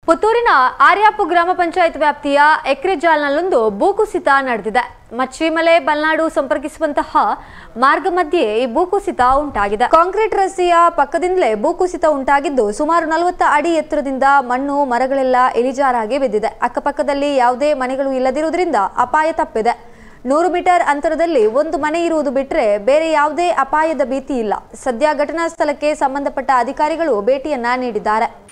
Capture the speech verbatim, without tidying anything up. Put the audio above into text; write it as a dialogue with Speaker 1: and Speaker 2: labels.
Speaker 1: ಪುತ್ತೂರಿನ ಆರ್ಯಾಪು ಗ್ರಾಮ ಪಂಚಾಯತ್ ವ್ಯಾಪ್ತಿಯ ಎಕ್ರೆಜಾಲ್ನಲ್ಲೊಂದು ಭೂಕುಸಿತ ನಡೆದಿದೆ. ಮಚ್ಚಿಮಲೆ ಬಲ್ನಾಡು ಸಂಪರ್ಕಿಸುವಂತಹ ಮಾರ್ಗ ಮಧ್ಯೆ ಈ ಭೂಕುಸಿತ ಉಂಟಾಗಿದೆ. ಕಾಂಕ್ರೀಟ್ ರಸ್ತೆಯ ಪಕ್ಕದಿಂದಲೇ ಭೂಕುಸಿತ ಉಂಟಾಗಿದ್ದು ಸುಮಾರು ನಲವತ್ತು ಅಡಿ ಎತ್ತರದಿಂದ ಮಣ್ಣು ಮರಗಳೆಲ್ಲ ಇಳಿಜಾರಾಗಿ ಬಿದ್ದಿದೆ. ಅಕ್ಕಪಕ್ಕದಲ್ಲಿ ಯಾವುದೇ ಮನೆಗಳು ಇಲ್ಲದಿರುವುದರಿಂದ ಅಪಾಯ ತಪ್ಪಿದೆ. ನೂರು ಮೀಟರ್ ಅಂತರದಲ್ಲಿ ಒಂದು ಮನೆ ಇರುವುದು ಬಿಟ್ಟರೆ ಬೇರೆ ಯಾವುದೇ ಅಪಾಯದ ಭೀತಿ ಇಲ್ಲ. ಸದ್ಯ ಘಟನಾ ಸ್ಥಳಕ್ಕೆ ಸಂಬಂಧಪಟ್ಟ ಅಧಿಕಾರಿಗಳು ಭೇಟಿಯನ್ನ ನೀಡಿದ್ದಾರೆ.